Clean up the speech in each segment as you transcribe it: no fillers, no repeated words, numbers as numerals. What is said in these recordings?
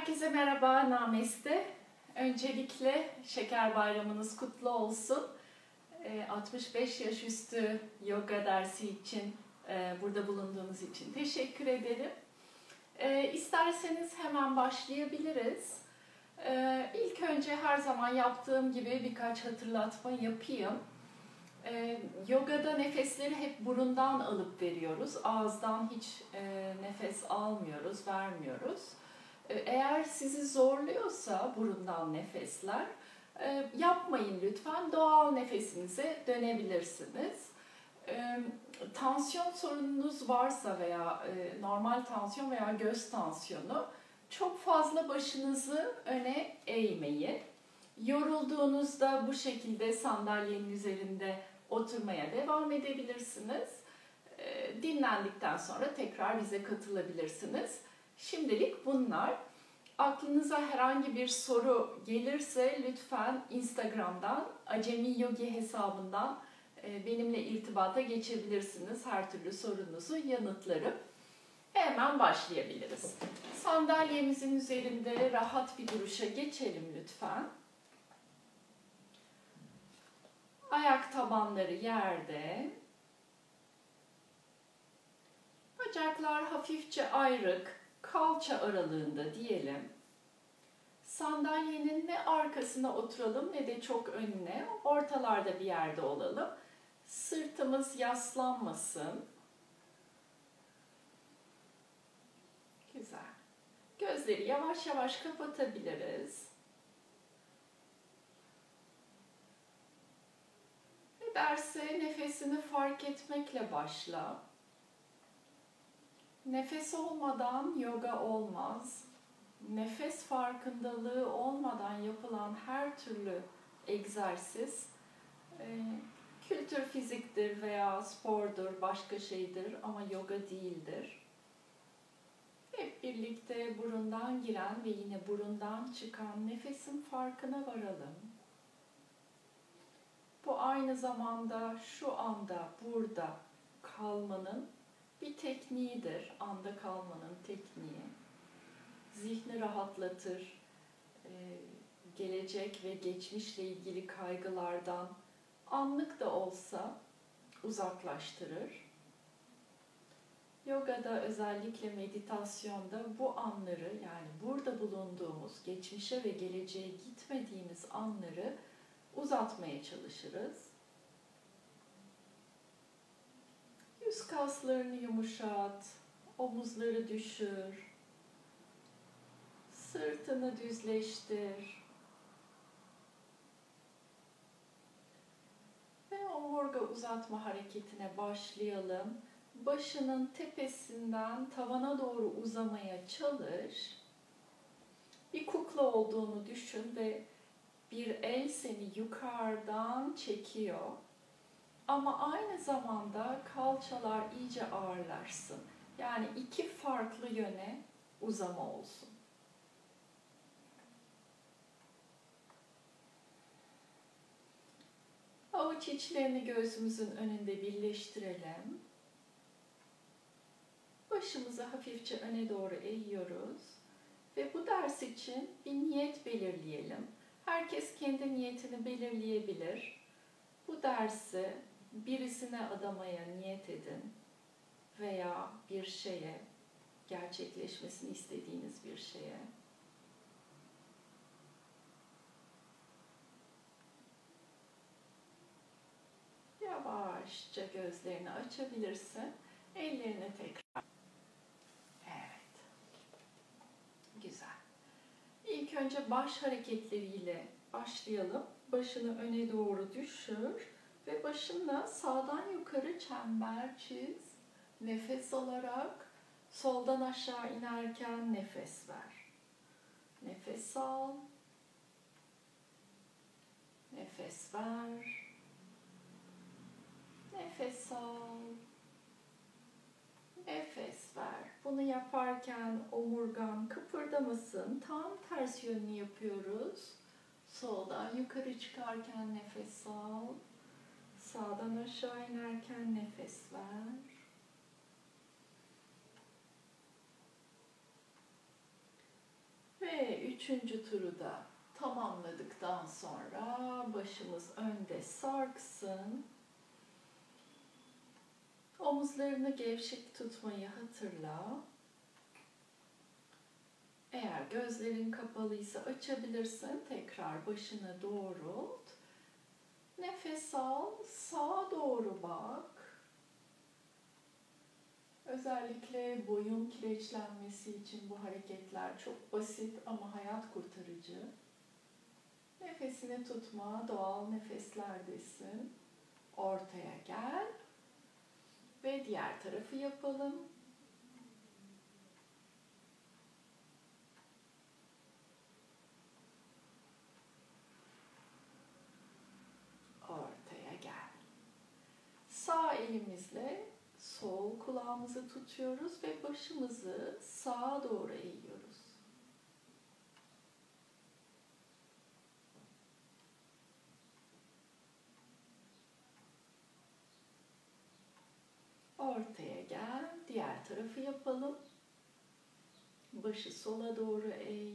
Herkese merhaba, Nameste. Öncelikle şeker bayramınız kutlu olsun. 65 yaş üstü yoga dersi için, burada bulunduğunuz için teşekkür ederim. İsterseniz hemen başlayabiliriz. İlk önce her zaman yaptığım gibi birkaç hatırlatma yapayım. Yogada nefesleri hep burundan alıp veriyoruz. Ağızdan hiç nefes almıyoruz, vermiyoruz. Eğer sizi zorluyorsa burundan nefesler, yapmayın lütfen. Doğal nefesinize dönebilirsiniz. Tansiyon sorununuz varsa veya normal tansiyon veya göz tansiyonu, çok fazla başınızı öne eğmeyin. Yorulduğunuzda bu şekilde sandalyenin üzerinde oturmaya devam edebilirsiniz. Dinlendikten sonra tekrar bize katılabilirsiniz. Şimdilik bunlar. Aklınıza herhangi bir soru gelirse lütfen Instagram'dan, Acemi Yogi hesabından benimle irtibata geçebilirsiniz. Her türlü sorunuzu yanıtlarım. Hemen başlayabiliriz. Sandalyemizin üzerinde rahat bir duruşa geçelim lütfen. Ayak tabanları yerde. Bacaklar hafifçe ayrık, kalça aralığında diyelim. Sandalyenin ne arkasına oturalım ne de çok önüne, ortalarda bir yerde olalım. Sırtımız yaslanmasın. Güzel. Gözleri yavaş yavaş kapatabiliriz. Ve derse nefesini fark etmekle başla. Nefes olmadan yoga olmaz. Nefes farkındalığı olmadan yapılan her türlü egzersiz, kültür fiziktir veya spordur, başka şeydir ama yoga değildir. Hep birlikte burundan giren ve yine burundan çıkan nefesin farkına varalım. Bu aynı zamanda şu anda, burada kalmanın bir tekniğidir. Anda kalmanın tekniği. Zihni rahatlatır, gelecek ve geçmişle ilgili kaygılardan anlık da olsa uzaklaştırır. Yogada, özellikle meditasyonda bu anları, yani burada bulunduğumuz, geçmişe ve geleceğe gitmediğimiz anları uzatmaya çalışırız. Yüz kaslarını yumuşat, omuzları düşür, sırtını düzleştir ve omurga uzatma hareketine başlayalım. Başının tepesinden tavana doğru uzamaya çalış. Bir kukla olduğunu düşün ve bir el seni yukarıdan çekiyor. Ama aynı zamanda kalçalar iyice ağırlaşsın. Yani iki farklı yöne uzama olsun. Avuç içlerini göğsümüzün önünde birleştirelim. Başımızı hafifçe öne doğru eğiyoruz. Ve bu ders için bir niyet belirleyelim. Herkes kendi niyetini belirleyebilir. Bu dersi birisine adamaya niyet edin veya bir şeye, gerçekleşmesini istediğiniz bir şeye. Yavaşça gözlerini açabilirsin. Ellerini tekrar. Evet. Güzel. İlk önce baş hareketleriyle başlayalım. Başını öne doğru düşür ve başınla sağdan yukarı çember çiz. Nefes alarak soldan aşağı inerken nefes ver. Nefes al. Nefes ver. Nefes al. Nefes ver. Bunu yaparken omurgan kıpırdamasın. Tam ters yönünü yapıyoruz. Soldan yukarı çıkarken nefes al. Sağdan aşağı inerken nefes ver. Ve üçüncü turu da tamamladıktan sonra başımız önde sarksın. Omuzlarını gevşek tutmayı hatırla. Eğer gözlerin kapalıysa açabilirsin. Tekrar başını doğrult. Nefes al, sağa doğru bak. Özellikle boyun kireçlenmesi için bu hareketler çok basit ama hayat kurtarıcı. Nefesini tutma, doğal nefeslerdesin. Ortaya gel ve diğer tarafı yapalım. Ortaya gel. Sağ elimizle sol kulağımızı tutuyoruz ve başımızı sağa doğru eğiyoruz. Ortaya gel. Diğer tarafı yapalım. Başı sola doğru eğ.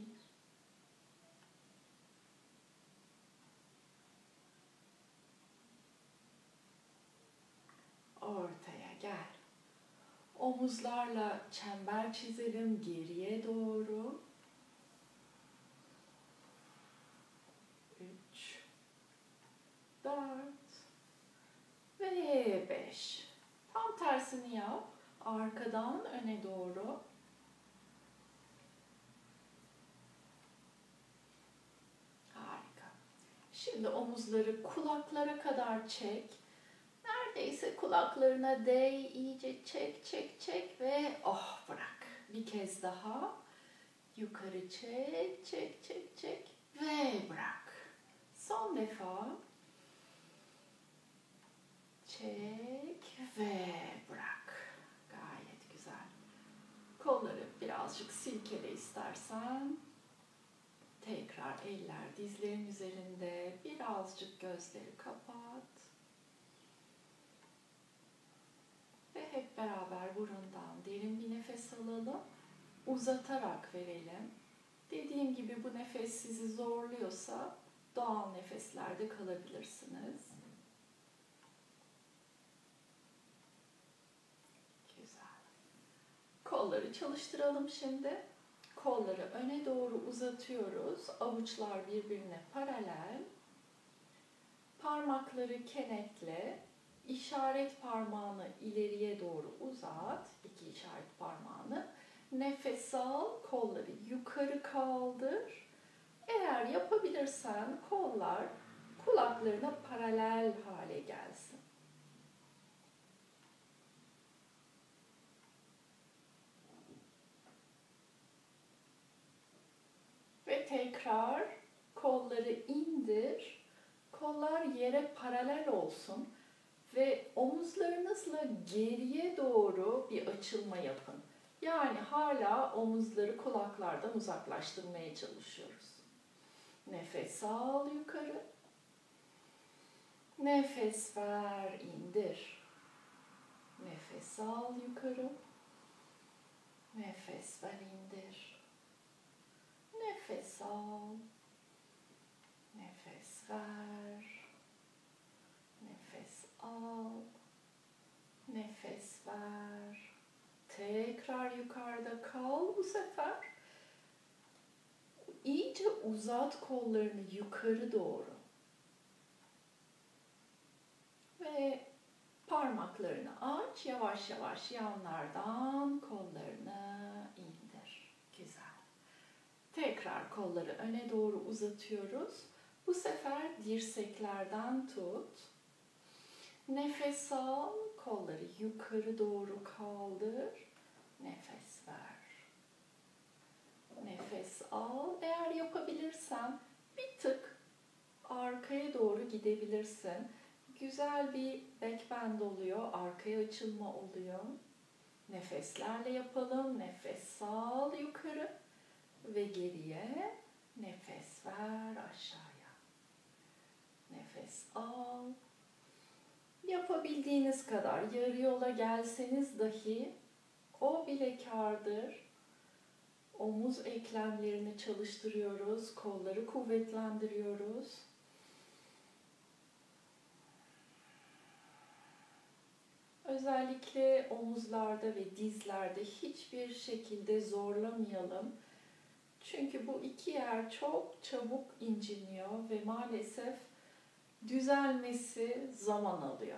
Ortaya gel. Omuzlarla çember çizelim geriye doğru. 3, 4 ve 5. Tam tersini yap. Arkadan öne doğru. Harika. Şimdi omuzları kulaklara kadar çek. Neredeyse kulaklarına değ, iyice çek, çek, çek ve bırak. Bir kez daha. Yukarı çek, çek, çek, çek ve bırak. Son defa. Çek ve bırak. Gayet güzel. Kolları birazcık silkele istersen. Tekrar eller dizlerin üzerinde. Birazcık gözleri kapat. Ve hep beraber burundan derin bir nefes alalım. Uzatarak verelim. Dediğim gibi bu nefes sizi zorluyorsa doğal nefeslerde kalabilirsiniz. Güzel. Kolları çalıştıralım şimdi. Kolları öne doğru uzatıyoruz. Avuçlar birbirine paralel. Parmakları kenetle. İşaret parmağını ileriye doğru uzat. İki işaret parmağını. Nefes al. Kolları yukarı kaldır. Eğer yapabilirsen kollar kulaklarına paralel hale gelsin. Ve tekrar kolları indir. Kollar yere paralel olsun. Ve omuzlarınızla geriye doğru bir açılma yapın. Yani hala omuzları kulaklardan uzaklaştırmaya çalışıyoruz. Nefes al yukarı. Nefes ver, indir. Nefes al yukarı. Nefes ver, indir. Nefes al. Nefes ver. Nefes al. Nefes ver. Tekrar yukarıda kal bu sefer. İyice uzat kollarını yukarı doğru. Ve parmaklarını aç. Yavaş yavaş yanlardan kollarını indir. Güzel. Tekrar kolları öne doğru uzatıyoruz. Bu sefer dirseklerden tut. Nefes al. Kolları yukarı doğru kaldır. Nefes ver. Nefes al. Eğer yapabilirsen bir tık arkaya doğru gidebilirsin. Güzel bir backbend oluyor. Arkaya açılma oluyor. Nefeslerle yapalım. Nefes al yukarı ve geriye. Nefes ver aşağıya. Nefes al. Yapabildiğiniz kadar yarı yola gelseniz dahi o bile kârdır. omuz eklemlerini çalıştırıyoruz, kolları kuvvetlendiriyoruz. Özellikle omuzlarda ve dizlerde hiçbir şekilde zorlamayalım. Çünkü bu iki yer çok çabuk inciniyor ve maalesef düzelmesi zaman alıyor.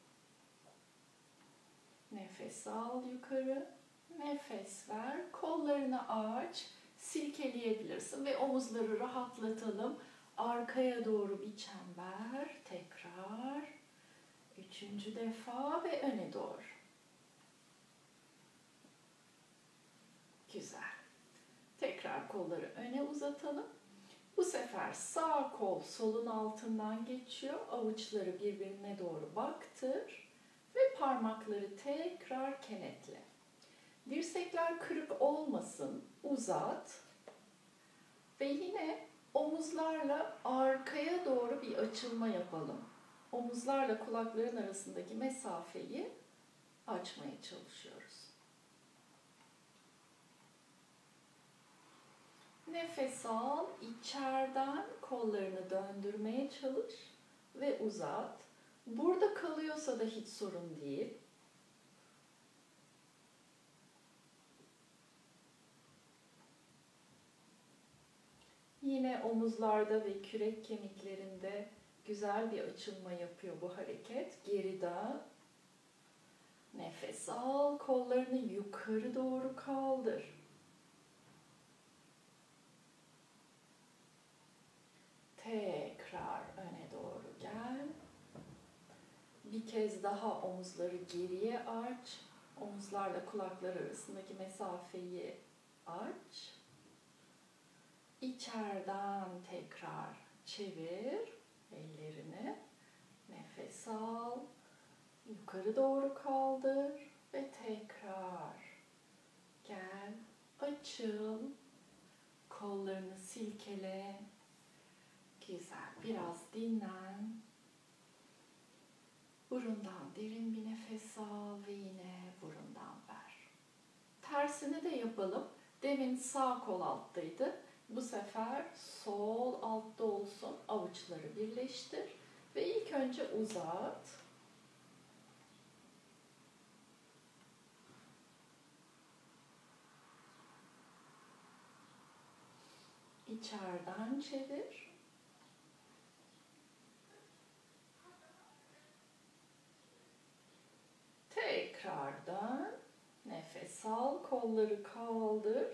Nefes al yukarı, nefes ver, kollarını aç, silkeleyebilirsin ve omuzları rahatlatalım. Arkaya doğru bir çember, tekrar. Üçüncü defa ve öne doğru. Güzel. Tekrar kolları öne uzatalım. Bu sefer sağ kol solun altından geçiyor. Avuçları birbirine doğru baktır. Ve parmakları tekrar kenetle. Dirsekler kırık olmasın. Uzat. Ve yine omuzlarla arkaya doğru bir açılma yapalım. Omuzlarla kulakların arasındaki mesafeyi açmaya çalışıyoruz. Nefes al, içeriden kollarını döndürmeye çalış ve uzat. Burada kalıyorsa da hiç sorun değil. Yine omuzlarda ve kürek kemiklerinde güzel bir açılma yapıyor bu hareket. Geriden nefes al, kollarını yukarı doğru kaldır. Tekrar öne doğru gel. Bir kez daha omuzları geriye aç. Omuzlarla kulaklar arasındaki mesafeyi aç. İçeriden tekrar çevir ellerini. Nefes al. Yukarı doğru kaldır ve tekrar gel. Açıl. Kollarını silkele. Güzel. Biraz dinlen. Burundan derin bir nefes al ve yine burundan ver. Tersini de yapalım. Demin sağ kol alttaydı. Bu sefer sol altta olsun. Avuçları birleştir. Ve ilk önce uzat. İçeriden çevir. Tekrar dön. Nefes al. Kolları kaldır.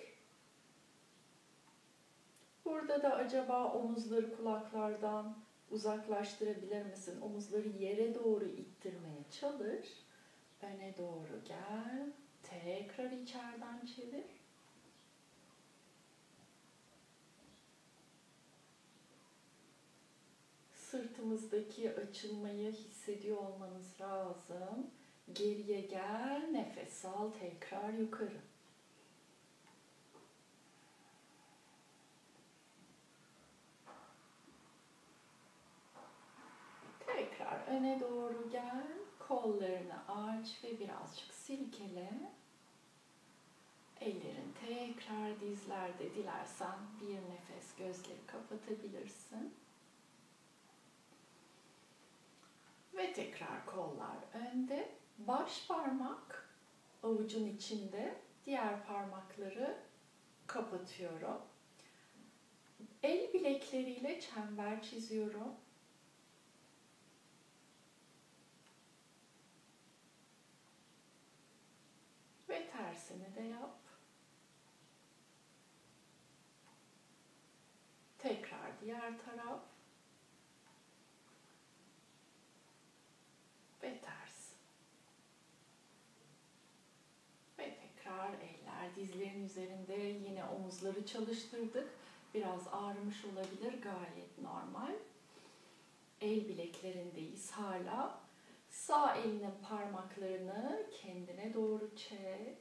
Burada da acaba omuzları kulaklardan uzaklaştırabilir misin? Omuzları yere doğru ittirmeye çalış. Öne doğru gel. Tekrar içeriden çevir. Sırtımızdaki açılmayı hissediyor olmanız lazım. Geriye gel. Nefes al. Tekrar yukarı. Tekrar öne doğru gel. Kollarını aç ve birazcık silkele. Ellerin tekrar dizlerde, dilersen bir nefes gözleri kapatabilirsin. Ve tekrar kollar önde. Baş parmak avucun içinde. Diğer parmakları kapatıyorum. El bilekleriyle çember çiziyorum. Ve tersini de yap. Tekrar diğer taraf. Ve ters. Ve tekrar eller dizlerin üzerinde, yine omuzları çalıştırdık. Biraz ağrımış olabilir, gayet normal. El bileklerindeyiz hala. Sağ elinin parmaklarını kendine doğru çek.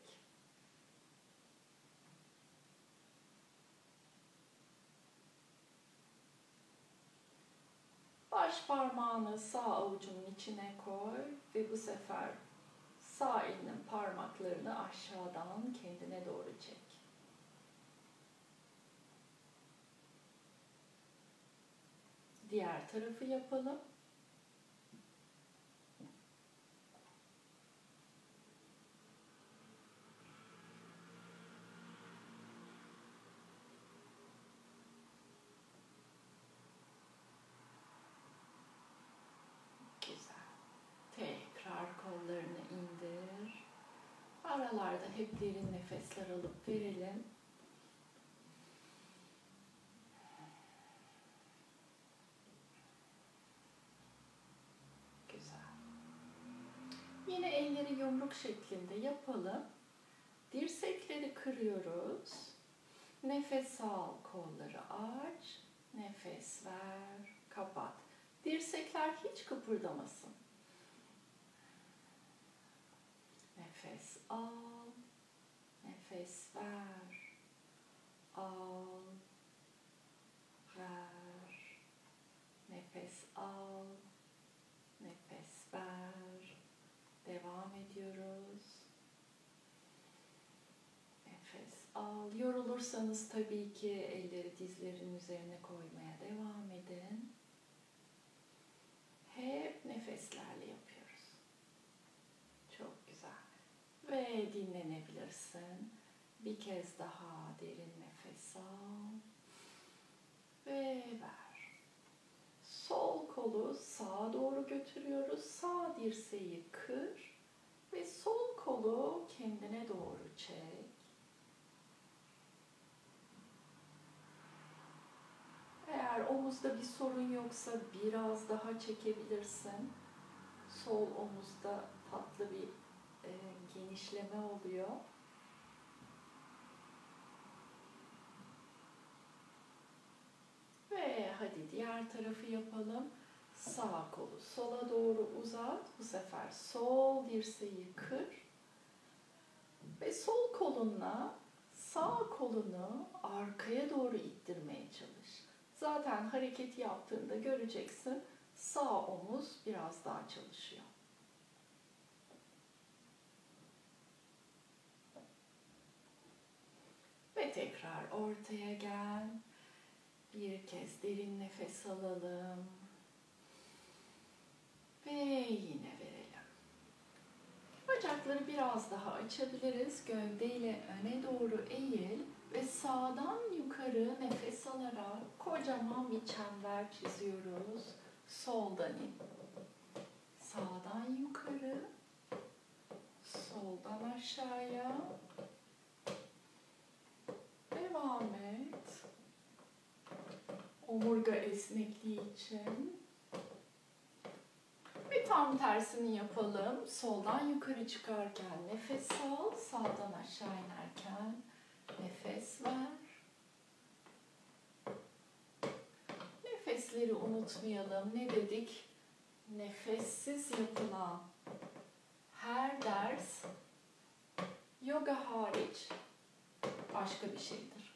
Baş parmağını sağ avucunun içine koy ve bu sefer sağ elinin parmaklarını aşağıdan kendine doğru çek. Diğer tarafı yapalım. Güzel. Tekrar kollarını indir. Aralarda hep derin nefesler alıp verelim. Güzel. Yine elleri yumruk şeklinde yapalım. Dirsekleri kırıyoruz. Nefes al, kolları aç. Nefes ver, kapat. Dirsekler hiç kıpırdamasın. Nefes al, nefes ver. Al, ver. Nefes al, nefes ver. Devam ediyoruz. Nefes al. Yorulursanız tabii ki elleri dizlerin üzerine koymaya devam edin. Hep nefeslerle yapıyoruz. Çok güzel. Ve dinlenebilirsin. Bir kez daha derin nefes al. Ve ver. Sol kolu sağa doğru götürüyoruz. Sağ dirseği kır. Ve sol kolu kendine doğru çek. Eğer omuzda bir sorun yoksa biraz daha çekebilirsin. Sol omuzda tatlı bir genişleme oluyor. Ve hadi diğer tarafı yapalım. Sağ kolu sola doğru uzat. Bu sefer sol dirseği kır. Ve sol kolunla sağ kolunu arkaya doğru ittirmeye çalış. Zaten hareketi yaptığında göreceksin. Sağ omuz biraz daha çalışıyor. Ve tekrar ortaya gel. Bir kez derin nefes alalım. Ve yine verelim. Bacakları biraz daha açabiliriz. Gövdeyle öne doğru eğil ve sağdan yukarı nefes alarak kocaman bir çember çiziyoruz. Soldan in. Sağdan yukarı, soldan aşağıya. Devam et. Omurga esnekliği için. Ve tam tersini yapalım. Soldan yukarı çıkarken nefes al. Sağdan aşağı inerken nefes ver. Nefesleri unutmayalım. Ne dedik? Nefessiz yapılan her ders yoga hariç başka bir şeydir.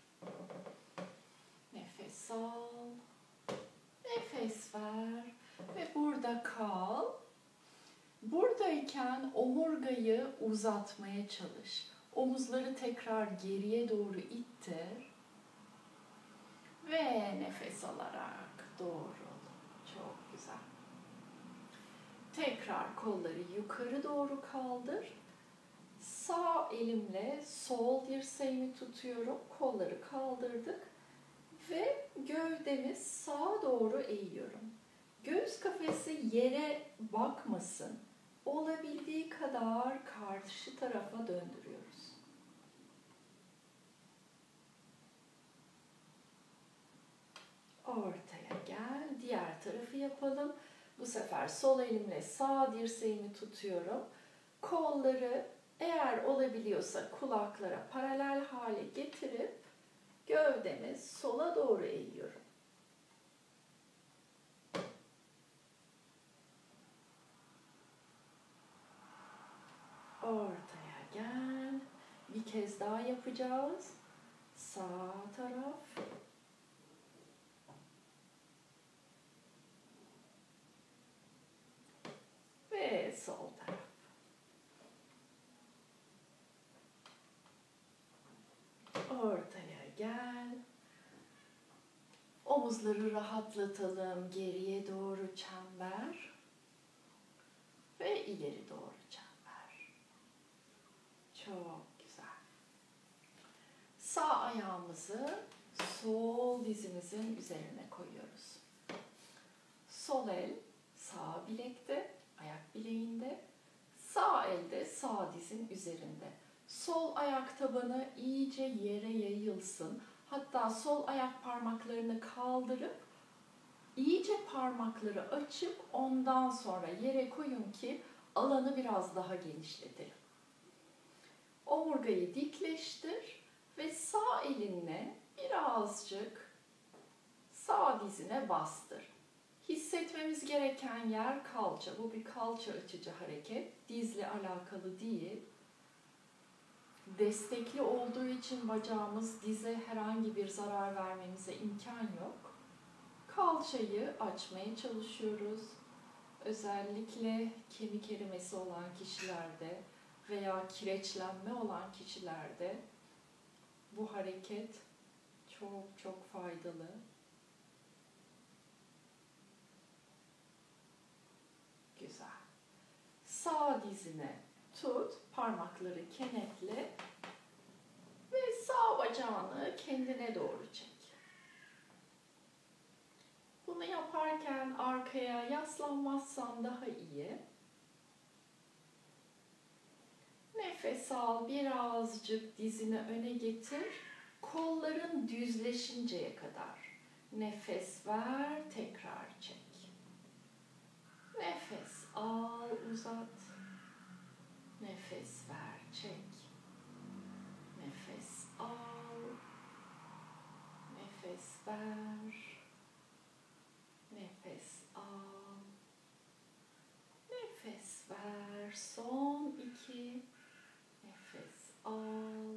Nefes al. Nefes ver. Ve burada kal. Buradayken omurgayı uzatmaya çalış. Omuzları tekrar geriye doğru ittir. Ve nefes alarak doğrul. Çok güzel. Tekrar kolları yukarı doğru kaldır. Sağ elimle sol dirseğimi tutuyorum. Kolları kaldırdık. Ve gövdemi sağa doğru eğiyorum. Göğüs kafesi yere bakmasın. Olabildiği kadar karşı tarafa döndürüyoruz. Ortaya gel. Diğer tarafı yapalım. Bu sefer sol elimle sağ dirseğimi tutuyorum. Kolları eğer olabiliyorsa kulaklara paralel hale getirip gövdemi sola doğru eğiyorum. Ortaya gel. Bir kez daha yapacağız. Sağ taraf. Ve sol taraf. Ortaya gel. Omuzları rahatlatalım. Geriye doğru çember ve ileri doğru çember. Çok güzel. Sağ ayağımızı sol dizimizin üzerine koyuyoruz. Sol el sağ bilekte, ayak bileğinde. Sağ elde sağ dizin üzerinde. Sol ayak tabanı iyice yere yayılsın. Hatta sol ayak parmaklarını kaldırıp iyice parmakları açıp ondan sonra yere koyun ki alanı biraz daha genişletelim. Omurgayı dikleştir ve sağ elinle birazcık sağ dizine bastır. Hissetmemiz gereken yer kalça. Bu bir kalça açıcı hareket. Dizle alakalı değil. Destekli olduğu için bacağımız dize herhangi bir zarar vermemize imkan yok. Kalçayı açmaya çalışıyoruz. Özellikle kemik erimesi olan kişilerde veya kireçlenme olan kişilerde bu hareket çok çok faydalı. Güzel. Sağ dizine tut, parmakları kenetle ve sağ bacağını kendine doğru çek. Bunu yaparken arkaya yaslanmazsan daha iyi. Nefes al, birazcık dizini öne getir. Kolların düzleşinceye kadar. Nefes ver, tekrar çek. Nefes al, uzat. Nefes ver, çek. Nefes al. Nefes ver. Nefes al. Nefes ver. Son 2. Nefes al.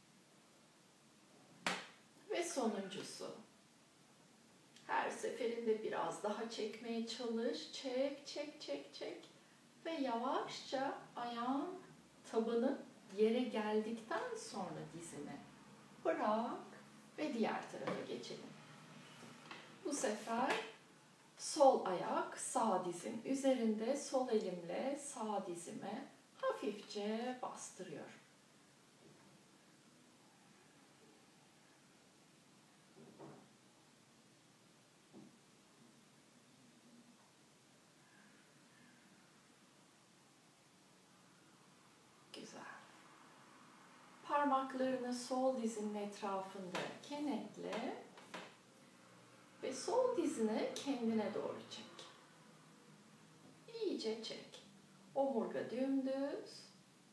Ve sonuncusu. Her seferinde biraz daha çekmeye çalış. Çek, çek, çek, çek. Ve yavaşça ayağın tabanı yere geldikten sonra dizine bırak ve diğer tarafa geçelim. Bu sefer sol ayak sağ dizin üzerinde, sol elimle sağ dizime hafifçe bastırıyorum. Güzel. Parmaklarını sol dizinin etrafında kenetle ve sol dizini kendine doğru çek. İyice çek. Omurga dümdüz.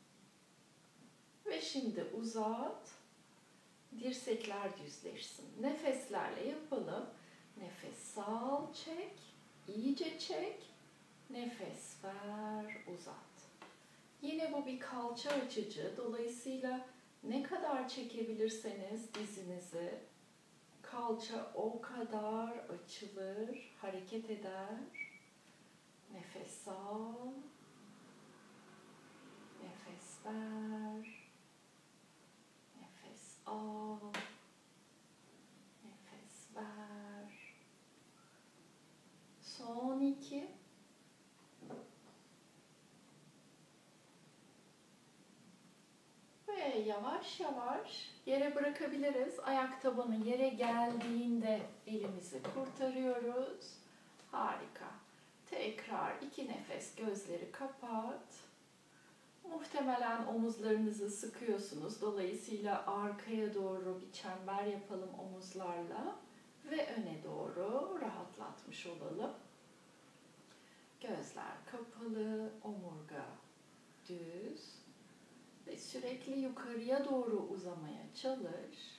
Ve şimdi uzat. Dirsekler düzleşsin. Nefeslerle yapalım. Nefes al, çek. İyice çek. Nefes ver, uzat. Yine bu bir kalça açıcı. Dolayısıyla ne kadar çekebilirseniz dizinizi, kalça o kadar açılır, hareket eder. Nefes al. Nefes ver. Nefes al. Nefes ver. Son 2. Ve yavaş yavaş yere bırakabiliriz. Ayak tabanı yere geldiğinde elimizi kurtarıyoruz. Harika. Tekrar 2 nefes, gözleri kapat. Muhtemelen omuzlarınızı sıkıyorsunuz. Dolayısıyla arkaya doğru bir çember yapalım omuzlarla ve öne doğru rahatlatmış olalım. Gözler kapalı, omurga düz ve sürekli yukarıya doğru uzamaya çalış.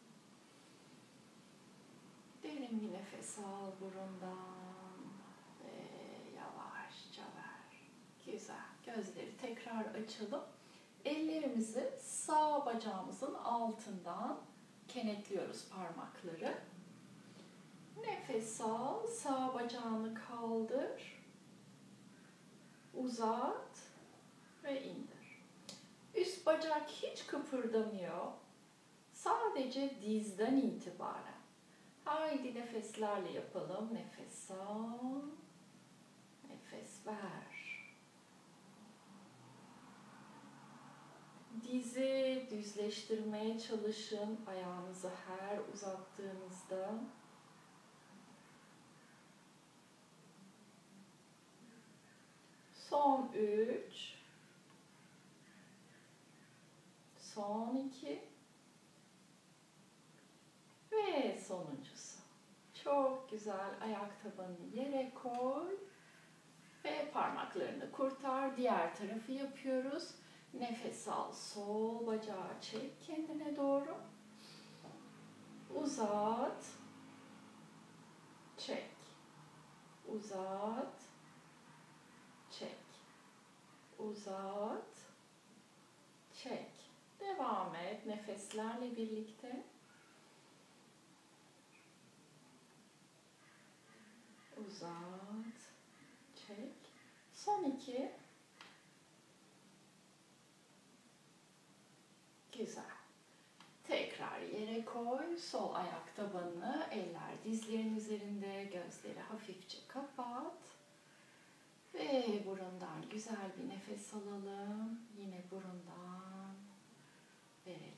Derin bir nefes al burundan ve yavaşça ver. Güzel. Gözleri tekrar açalım. Ellerimizi sağ bacağımızın altından kenetliyoruz parmakları. Nefes al, sağ bacağını kaldır, uzat ve indir. Üst bacak hiç kıpırdamıyor. Sadece dizden itibaren Haydi nefeslerle yapalım. Nefes al, nefes ver. Dizi düzleştirmeye çalışın ayağınızı her uzattığınızda. Son 3, son 2 ve sonuncusu. Çok güzel. Ayak tabanını yere koy ve parmaklarını kurtar. Diğer tarafı yapıyoruz. Nefes al, sol bacağı çek kendine doğru. Uzat, çek. Uzat, çek. Uzat, çek. Devam et nefeslerle birlikte. Uzat, çek. Son 2. Güzel. Tekrar yere koy. Sol ayak tabanını, eller dizlerin üzerinde, gözleri hafifçe kapat. Ve burundan güzel bir nefes alalım. Yine burundan verelim.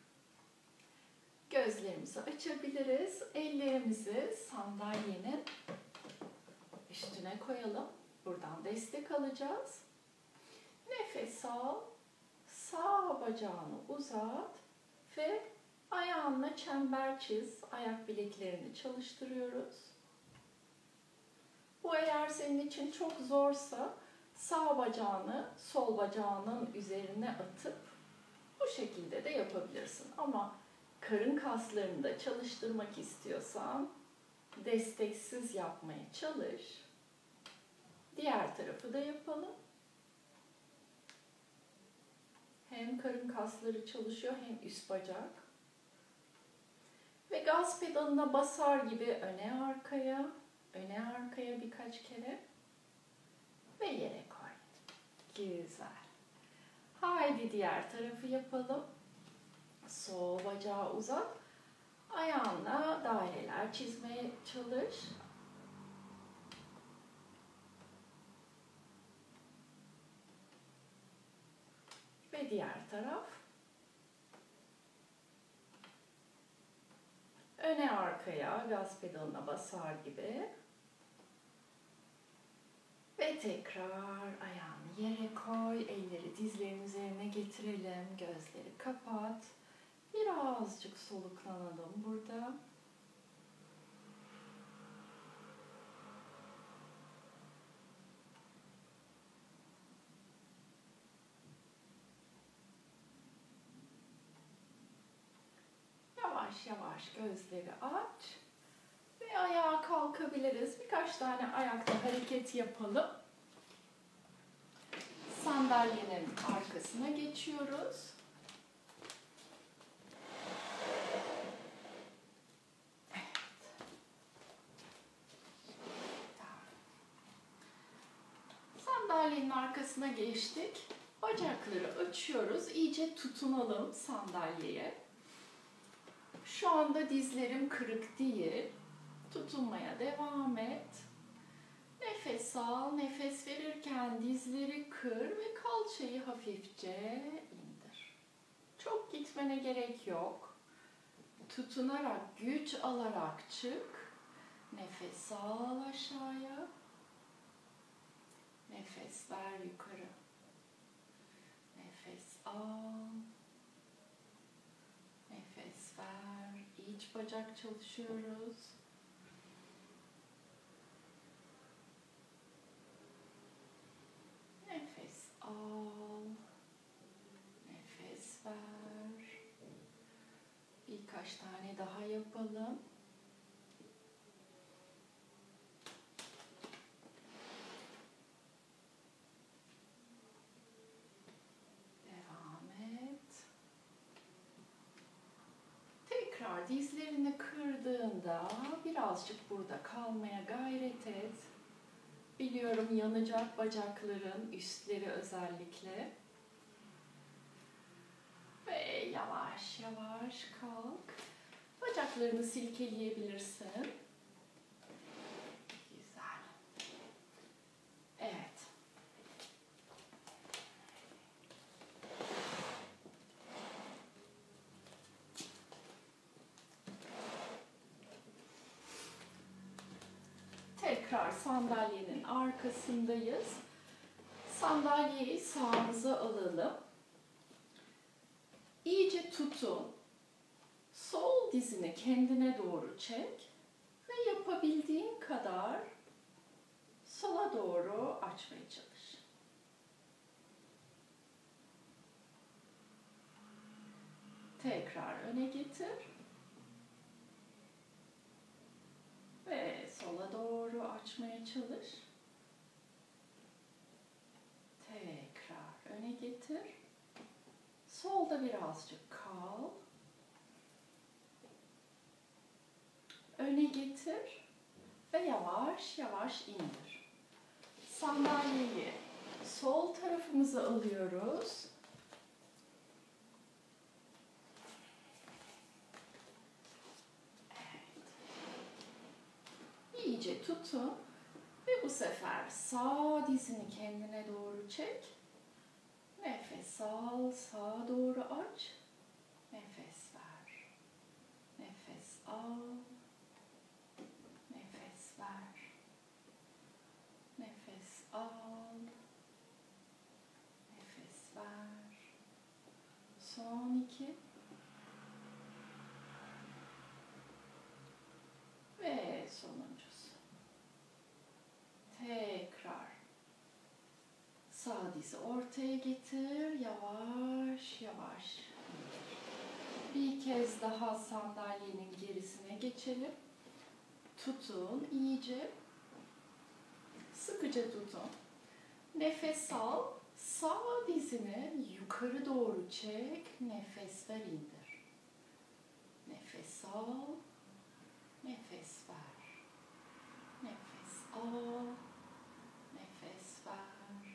Gözlerimizi açabiliriz. Ellerimizi sandalyenin üstüne koyalım. Buradan destek alacağız. Nefes al. Sağ bacağını uzat ve ayağınla çember çiz. Ayak bileklerini çalıştırıyoruz. Bu eğer senin için çok zorsa sağ bacağını sol bacağının üzerine atıp bu şekilde de yapabilirsin. Ama karın kaslarını da çalıştırmak istiyorsan desteksiz yapmaya çalış. Diğer tarafı da yapalım. Hem karın kasları çalışıyor hem üst bacak. Ve gaz pedalına basar gibi öne arkaya birkaç kere ve yere koy. Güzel. Haydi diğer tarafı yapalım. Sol bacağı uzat. Ayağınla daireler çizmeye çalış. Ve diğer taraf. Öne arkaya gaz pedalına basar gibi. Ve tekrar ayağını yere koy. Elleri dizlerin üzerine getirelim. Gözleri kapat. Birazcık soluklanalım burada. Yavaş yavaş gözleri aç. Ve ayağa kalkabiliriz. Birkaç tane ayakta hareket yapalım. Sandalyenin arkasına geçiyoruz. Evet. Sandalyenin arkasına geçtik. Bacakları açıyoruz. İyice tutunalım sandalyeye. Şu anda dizlerim kırık değil. Tutunmaya devam et. Nefes al. Nefes verirken dizleri kır ve kalçayı hafifçe indir. Çok gitmene gerek yok. Tutunarak, güç alarak çık. Nefes al aşağıya. Nefes ver yukarı. Nefes al. Nefes ver. İç bacak çalışıyoruz. Nefes al. Nefes ver. Birkaç tane daha yapalım. Devam et. Tekrar dizlerini kırdığında birazcık burada kalmaya gayret et. Biliyorum yanacak bacakların üstleri özellikle. Ve yavaş yavaş kalk. Bacaklarını silkeleyebilirsin. Güzel. Evet. Tekrar sandalyenin arkasındayız. Sandalyeyi sağımıza alalım. İyice tutun. Sol dizini kendine doğru çek ve yapabildiğin kadar sola doğru açmaya çalış. Tekrar öne getir. Ve sola doğru açmaya çalış. Tekrar öne getir. Solda birazcık kal. Öne getir ve yavaş yavaş indir. Sandalyeyi sol tarafımıza alıyoruz. Evet. İyice tutun ve bu sefer sağ dizini kendine doğru çek. Nefes al, sağa doğru aç. Nefes ver. Nefes al. Nefes ver. Nefes al. Nefes ver. Son 2. Ve sonuncusu. Tekrar. Sağ dizi ortaya getir. Yavaş yavaş. Bir kez daha sandalyenin gerisine geçelim. Tutun iyice. Sıkıca tutun. Nefes al. Sağ dizini yukarı doğru çek. Nefes ver, indir. Nefes al. Nefes ver. Nefes al. Nefes ver.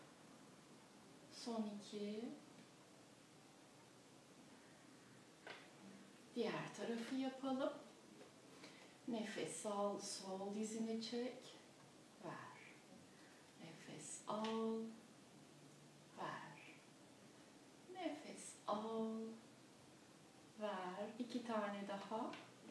Son 2. Diğer tarafı yapalım. Nefes al, sol dizini çek. Ver. Nefes al. Ver. Nefes al. Ver. 2 tane daha.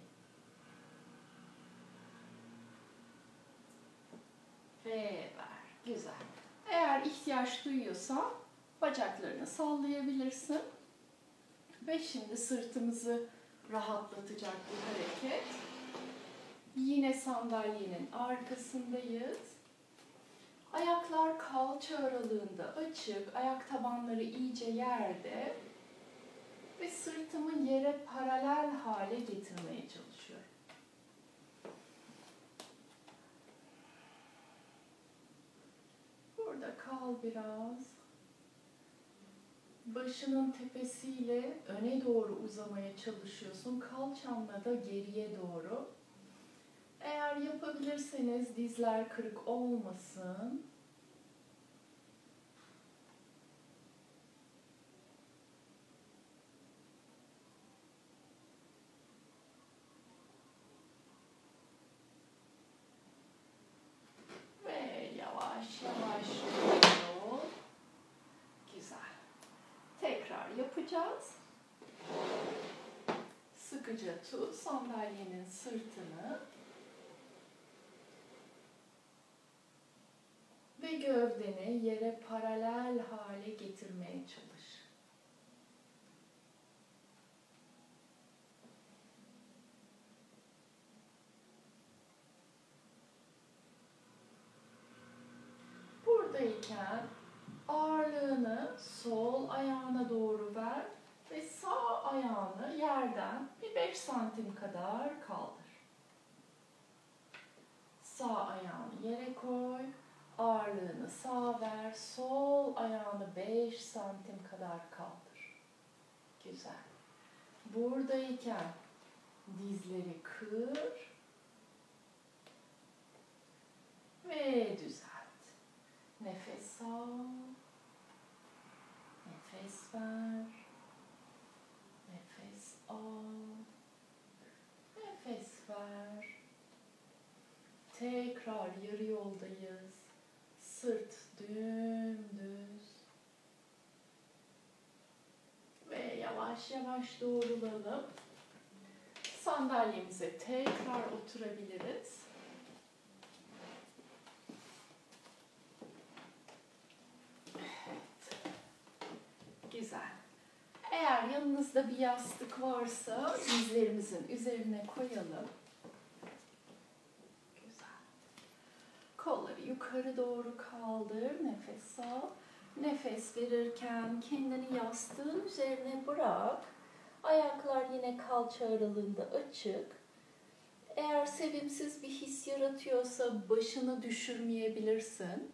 Ve ver. Güzel. Eğer ihtiyaç duyuyorsan bacaklarını sallayabilirsin. Ve şimdi sırtımızı rahatlatacak bir hareket. Yine sandalyenin arkasındayız. Ayaklar kalça aralığında açık, ayak tabanları iyice yerde ve sırtımı yere paralel hale getirmeye çalışıyorum. Burada kal biraz. Başının tepesiyle öne doğru uzamaya çalışıyorsun. Kalçanla da geriye doğru. Eğer yapabilirseniz dizler kırık olmasın. Ve yavaş yavaş yürüyor. Güzel. Tekrar yapacağız. Sıkıca tut sandalyenin sırtını. Ve gövdeni yere paralel hale getirmeye çalış. Buradayken ağırlığını sol ayağına doğru ver ve sağ ayağını yerden bir 5 santim kadar kaldır. Sağ ayağını yere koy. Ağırlığını sağa ver, sol ayağını 5 santim kadar kaldır. Güzel. Buradayken dizleri kır ve düzelt. Nefes al, nefes ver, nefes al, tekrar yarı yoldayız. Sırt dümdüz. Ve yavaş yavaş doğrulalım. Sandalyemize tekrar oturabiliriz. Evet. Güzel. Eğer yanınızda bir yastık varsa dizlerimizin üzerine koyalım. Güzel. Kolları yukarı doğru kaldır. Nefes al. Nefes verirken kendini yastığın üzerine bırak. Ayaklar yine kalça aralığında açık. Eğer sevimsiz bir his yaratıyorsa başını düşürmeyebilirsin.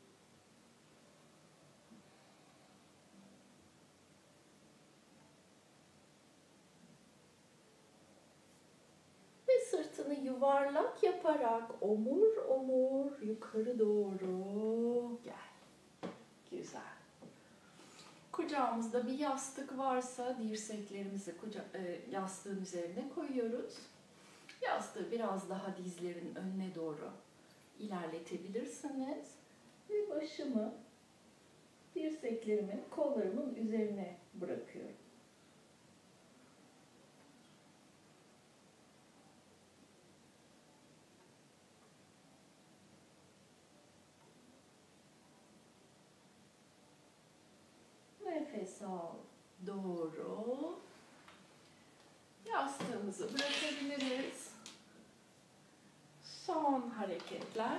Ve sırtını yuvarlak yaparak omur omur yukarı doğru gel. Güzel. Kucağımızda bir yastık varsa dirseklerimizi yastığın üzerine koyuyoruz. Yastığı biraz daha dizlerin önüne doğru ilerletebilirsiniz. Ve başımı dirseklerimin, kollarımın üzerine bırakıyorum. Nefes al. Doğru. Yastığımızı bırakabiliriz. Son hareketler.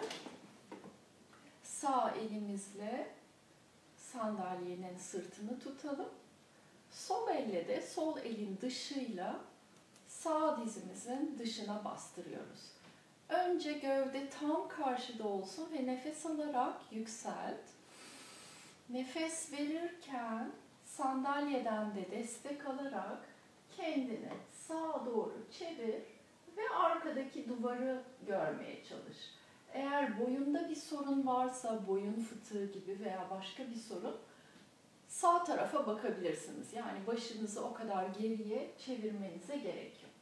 Sağ elimizle sandalyenin sırtını tutalım. Sol elle de sol elin dışıyla sağ dizimizin dışına bastırıyoruz. Önce gövde tam karşıda olsun ve nefes alarak yükselt. Nefes verirken sandalyeden de destek alarak kendini sağa doğru çevir ve arkadaki duvarı görmeye çalış. Eğer boyunda bir sorun varsa, boyun fıtığı gibi veya başka bir sorun, sağ tarafa bakabilirsiniz. Yani başınızı o kadar geriye çevirmenize gerek yok.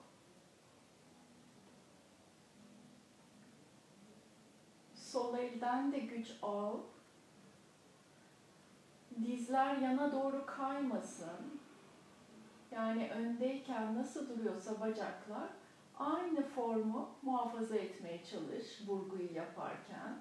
Sol elden de güç al. Dizler yana doğru kaymasın. Yani öndeyken nasıl duruyorsa bacaklar, aynı formu muhafaza etmeye çalış vurguyu yaparken.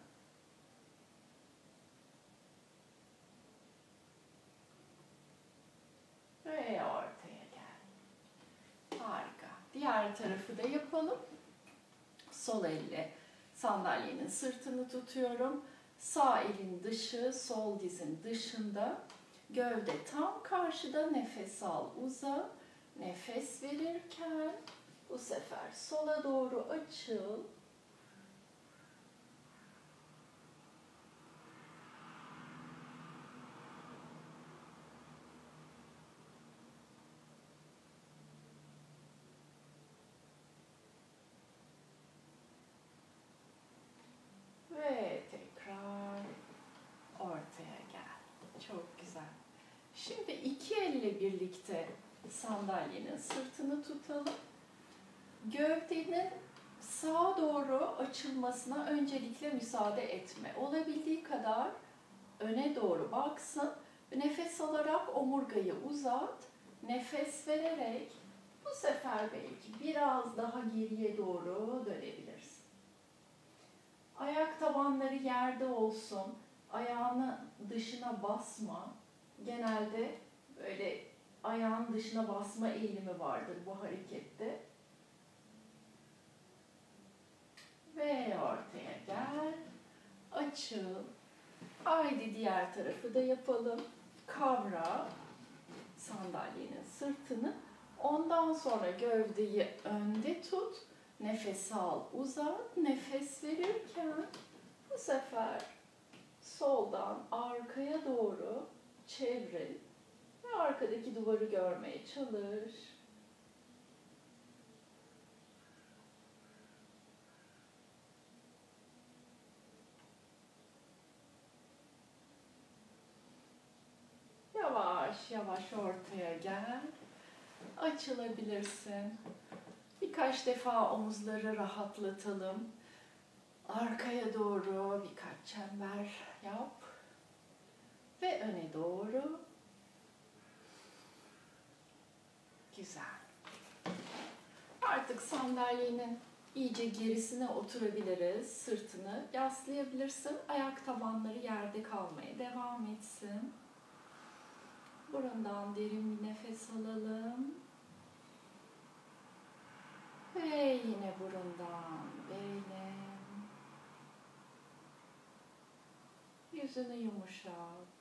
Ve ortaya gel. Harika. Diğer tarafı da yapalım. Sol elle sandalyenin sırtını tutuyorum. Sağ elin dışı, sol dizin dışında. Gövde tam karşıda, nefes al, uza. Nefes verirken bu sefer sola doğru açıl. Ve tekrar ortaya gel. Çok güzel. Şimdi iki elle birlikte sandalyenin sırtını tutalım. Gövdenin sağa doğru açılmasına öncelikle müsaade etme. Olabildiği kadar öne doğru baksın. Nefes alarak omurgayı uzat. Nefes vererek bu sefer belki biraz daha geriye doğru dönebilirsin. Ayak tabanları yerde olsun. Ayağını dışına basma. Genelde böyle ayağın dışına basma eğilimi vardır bu harekette. Ve ortaya gel. Açıl. Haydi diğer tarafı da yapalım. Kavra sandalyenin sırtını. Ondan sonra gövdeyi önde tut. Nefes al, uzat. Nefes verirken bu sefer soldan arkaya doğru çevril ve arkadaki duvarı görmeye çalış. Yavaş yavaş ortaya gel. Açılabilirsin. Birkaç defa omuzları rahatlatalım. Arkaya doğru birkaç çember yap. Ve öne doğru. Güzel. Artık sandalyenin iyice gerisine oturabiliriz. Sırtını yaslayabilirsin. Ayak tabanları yerde kalmaya devam etsin. Burundan derin bir nefes alalım. Ve yine burundan böyle. Yüzünü yumuşat.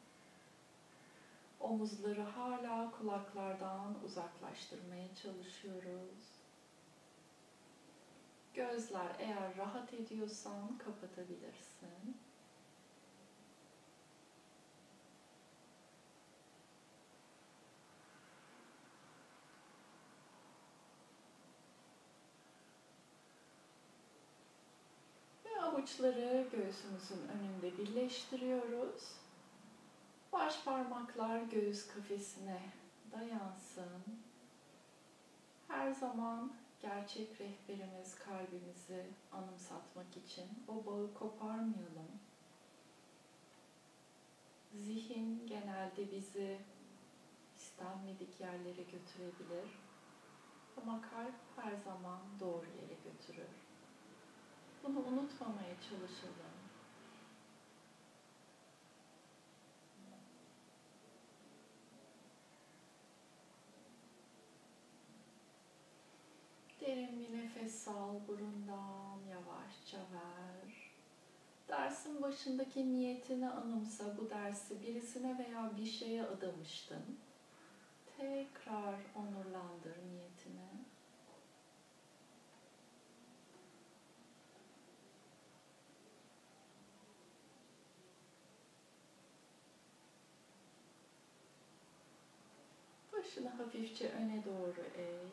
Omuzları hala kulaklardan uzaklaştırmaya çalışıyoruz. Gözler eğer rahat ediyorsan kapatabilirsin. Ve avuçları göğsümüzün önünde birleştiriyoruz. Baş parmaklar göğüs kafesine dayansın. Her zaman gerçek rehberimiz kalbimizi anımsatmak için o bağı koparmayalım. Zihin genelde bizi istenmedik yerlere götürebilir. Ama kalp her zaman doğru yere götürür. Bunu unutmamaya çalışalım. Derin bir nefes al, burundan yavaşça ver. Dersin başındaki niyetini anımsa, bu dersi birisine veya bir şeye adamıştın. Tekrar onurlandır niyetini. Başını hafifçe öne doğru eğ.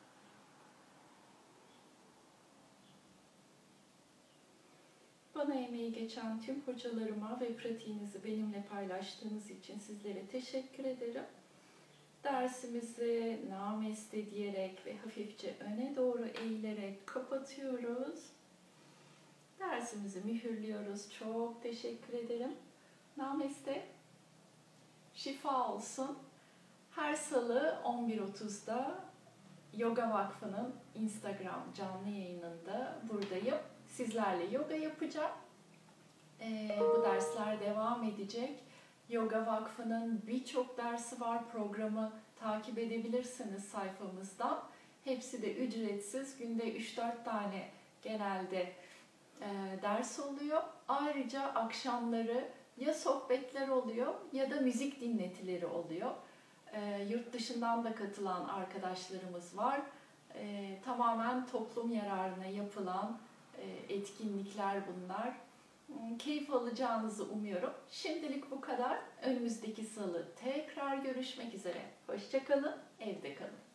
Bana emeği geçen tüm hocalarıma ve pratiğinizi benimle paylaştığınız için sizlere teşekkür ederim. Dersimizi nameste diyerek ve hafifçe öne doğru eğilerek kapatıyoruz. Dersimizi mühürlüyoruz. Çok teşekkür ederim. Nameste. Şifa olsun. Her salı 11.30'da Yoga Vakfı'nın Instagram canlı yayınında buradayım. Sizlerle yoga yapacağım. Bu dersler devam edecek. Yoga Vakfı'nın birçok dersi var. Programı takip edebilirsiniz sayfamızdan. Hepsi de ücretsiz. Günde 3-4 tane genelde ders oluyor. Ayrıca akşamları ya sohbetler oluyor ya da müzik dinletileri oluyor. Yurt dışından da katılan arkadaşlarımız var. Tamamen toplum yararına yapılan etkinlikler bunlar. Keyif alacağınızı umuyorum. Şimdilik bu kadar. Önümüzdeki salı tekrar görüşmek üzere. Hoşça kalın, evde kalın.